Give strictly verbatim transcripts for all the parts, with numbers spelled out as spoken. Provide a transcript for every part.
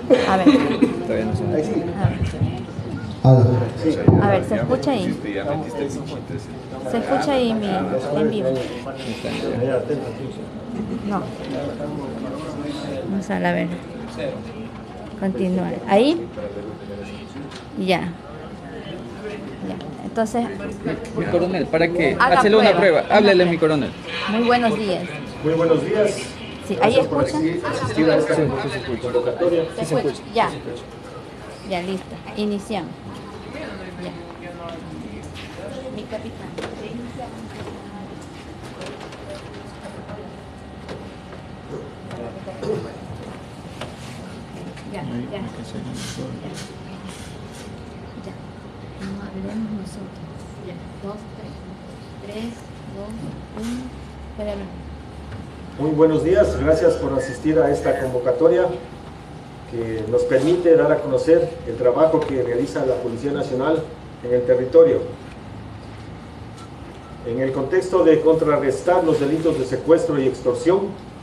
A ver. Todavía no se me dice. A ver. A ver, ¿se escucha ahí? ¿Se escucha ahí mi en vivo? No. Vamos a ver. Continuar. ¿Ahí? Ya. Ya. Entonces, Mi coronel, para que haga hácele una prueba. prueba, háblele a mi coronel. muy buenos días. Muy buenos días. Sí, ¿ahí Gracias por escuchan? asistir- asistir a esta convocatoria. ¿Se escucha? Ya. Ya, listo. Iniciamos. Ya. Mi capitán. Ya, ya. Ya. No hablemos nosotros. Ya. Dos, tres. Tres, dos, uno. Puede hablar. Muy buenos días. Gracias por asistir a esta convocatoria que nos permite dar a conocer el trabajo que realiza la Policía Nacional en el territorio. En el contexto de contrarrestar los delitos de secuestro y extorsión,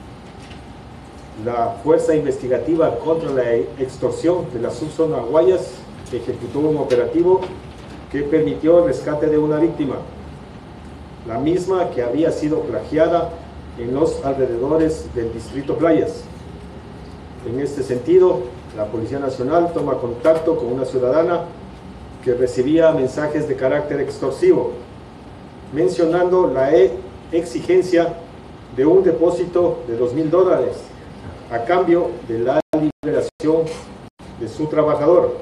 la Fuerza Investigativa contra la Extorsión de la Subzona Guayas ejecutó un operativo que permitió el rescate de una víctima, la misma que había sido plagiada en los alrededores del distrito Playas. En este sentido, la Policía Nacional toma contacto con una ciudadana que recibía mensajes de carácter extorsivo, mencionando la exigencia de un depósito de dos mil dólares a cambio de la liberación de su trabajador.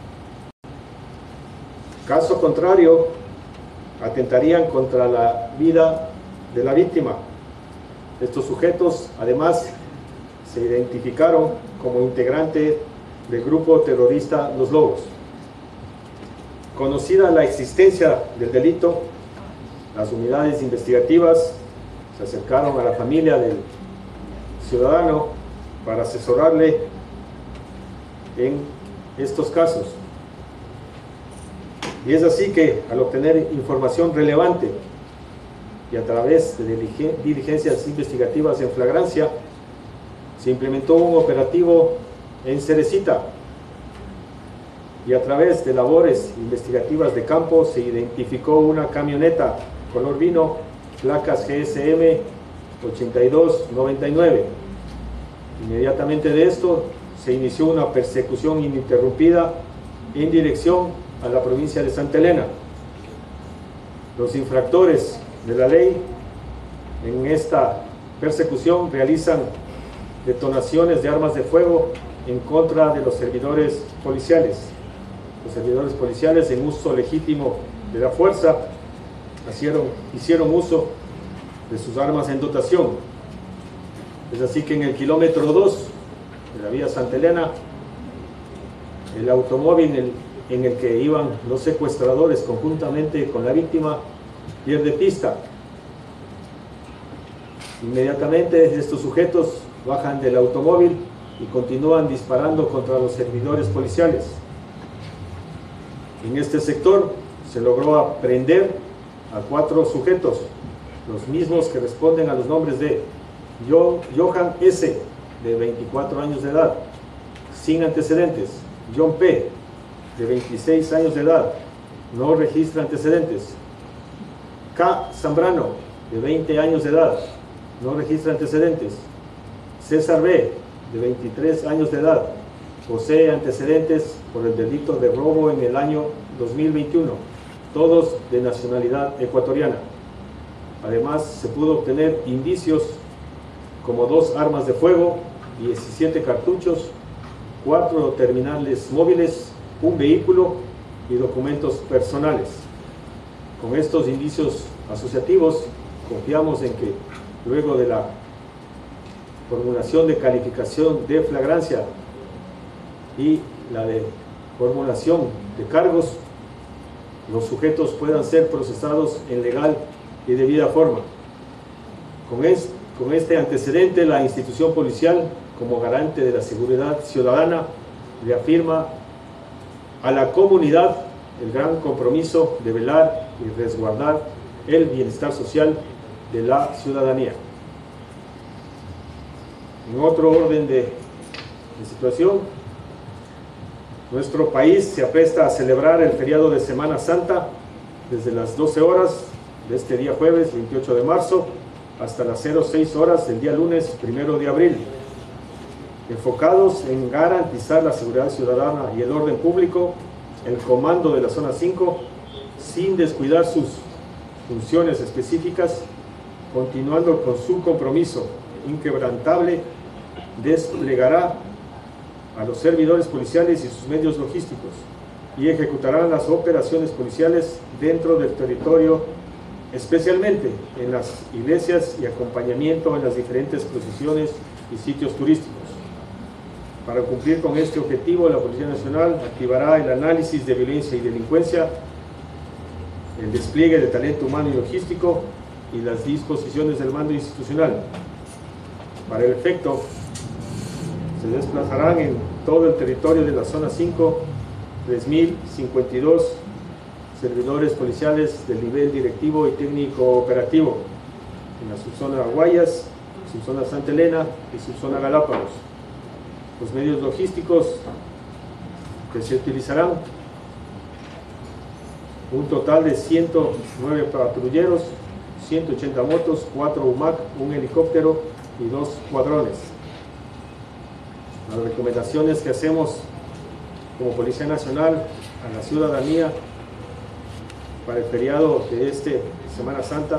Caso contrario, atentarían contra la vida de la víctima. Estos sujetos, además, se identificaron como integrante del grupo terrorista Los Lobos. Conocida la existencia del delito, las unidades investigativas se acercaron a la familia del ciudadano para asesorarle en estos casos. Y es así que, al obtener información relevante y a través de diligencias investigativas en flagrancia, se implementó un operativo en Cerecita, y a través de labores investigativas de campo se identificó una camioneta color vino, placas G S M ochenta y dos noventa y nueve. Inmediatamente de esto se inició una persecución ininterrumpida en dirección a la provincia de Santa Elena. Los infractores de la ley en esta persecución realizan detonaciones de armas de fuego en contra de los servidores policiales. Los servidores policiales, en uso legítimo de la fuerza, hicieron, hicieron uso de sus armas en dotación. Es así que en el kilómetro dos de la vía Santa Elena, el automóvil en el, en el que iban los secuestradores conjuntamente con la víctima pierde pista. Inmediatamente estos sujetos bajan del automóvil y continúan disparando contra los servidores policiales. En este sector se logró aprehender a cuatro sujetos, los mismos que responden a los nombres de Johan S., de veinticuatro años de edad, sin antecedentes; John P., de veintiséis años de edad, no registra antecedentes; K. Zambrano, de veinte años de edad, no registra antecedentes; César B., de veintitrés años de edad, posee antecedentes por el delito de robo en el año dos mil veintiuno, todos de nacionalidad ecuatoriana. Además, se pudo obtener indicios como dos armas de fuego, diecisiete cartuchos, cuatro terminales móviles, un vehículo y documentos personales. Con estos indicios asociativos, confiamos en que luego de la formulación de calificación de flagrancia y la de formulación de cargos, los sujetos puedan ser procesados en legal y debida forma. Con, es, con este antecedente, la institución policial, como garante de la seguridad ciudadana, reafirma a la comunidad el gran compromiso de velar y resguardar el bienestar social de la ciudadanía. En otro orden de, de situación, Nuestro país se apresta a celebrar el feriado de Semana Santa desde las doce horas de este día jueves veintiocho de marzo hasta las cero seis horas del día lunes primero de abril, enfocados en garantizar la seguridad ciudadana y el orden público. El comando de la zona cinco, sin descuidar sus funciones específicas, continuando con su compromiso inquebrantable, desplegará a los servidores policiales y sus medios logísticos y ejecutarán las operaciones policiales dentro del territorio, especialmente en las iglesias y acompañamiento en las diferentes procesiones y sitios turísticos. Para cumplir con este objetivo, la Policía Nacional activará el análisis de violencia y delincuencia, el despliegue de talento humano y logístico y las disposiciones del mando institucional. Para el efecto, se desplazarán en todo el territorio de la zona cinco tres mil cincuenta y dos servidores policiales del nivel directivo y técnico operativo en la subzona Guayas, subzona Santa Elena y subzona Galápagos. Los medios logísticos que se utilizarán: un total de ciento nueve patrulleros, ciento ochenta motos, cuatro U M A C, un helicóptero y dos cuadrones. Las recomendaciones que hacemos como Policía Nacional a la ciudadanía para el feriado de este Semana Santa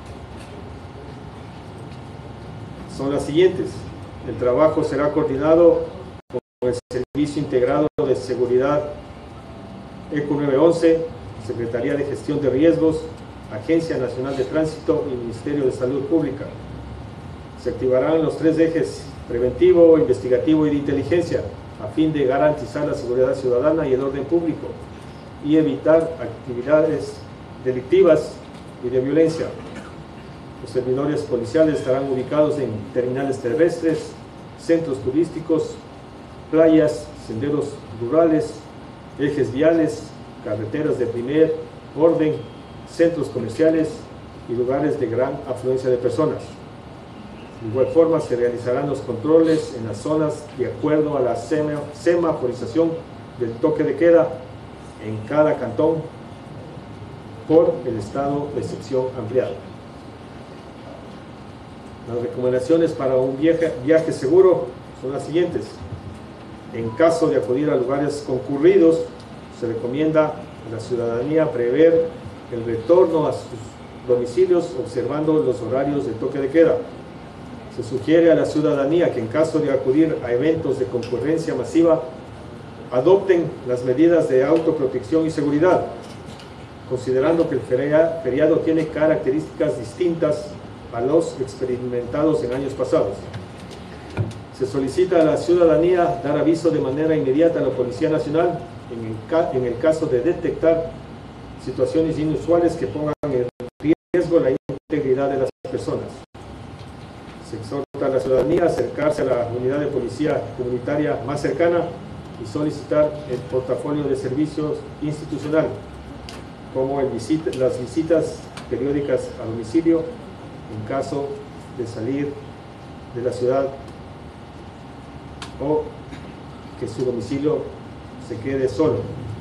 son las siguientes. El trabajo será coordinado con el Servicio Integrado de Seguridad ECO nueve once, Secretaría de Gestión de Riesgos, Agencia Nacional de Tránsito y Ministerio de Salud Pública. Se activarán los tres ejes: preventivo, investigativo y de inteligencia, a fin de garantizar la seguridad ciudadana y el orden público y evitar actividades delictivas y de violencia. Los servidores policiales estarán ubicados en terminales terrestres, centros turísticos, playas, senderos rurales, ejes viales, carreteras de primer orden, centros comerciales y lugares de gran afluencia de personas. De igual forma, se realizarán los controles en las zonas de acuerdo a la semaforización del toque de queda en cada cantón por el estado de excepción ampliado. Las recomendaciones para un viaje, viaje seguro son las siguientes. En caso de acudir a lugares concurridos, se recomienda a la ciudadanía prever el retorno a sus domicilios observando los horarios de toque de queda. Se sugiere a la ciudadanía que en caso de acudir a eventos de concurrencia masiva, adopten las medidas de autoprotección y seguridad, considerando que el feriado tiene características distintas a los experimentados en años pasados. Se solicita a la ciudadanía dar aviso de manera inmediata a la Policía Nacional en el, ca en el caso de detectar situaciones inusuales que pongan en riesgo la integridad de las personas. Se exhorta a la ciudadanía a acercarse a la unidad de policía comunitaria más cercana y solicitar el portafolio de servicios institucional, como el visita, las visitas periódicas a domicilio en caso de salir de la ciudad o que su domicilio se quede solo.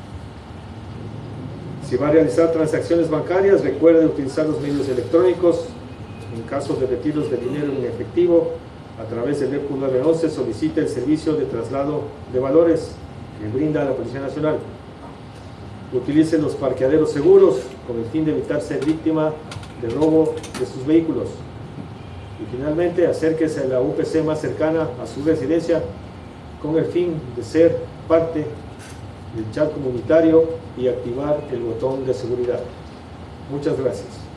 Si va a realizar transacciones bancarias, recuerde utilizar los medios electrónicos. En caso de retiros de dinero en efectivo, a través del ECO nueve once solicite el servicio de traslado de valores que brinda la Policía Nacional. Utilice los parqueaderos seguros con el fin de evitar ser víctima de robo de sus vehículos. Y finalmente, acérquese a la U P C más cercana a su residencia con el fin de ser parte del chat comunitario y activar el botón de seguridad. Muchas gracias.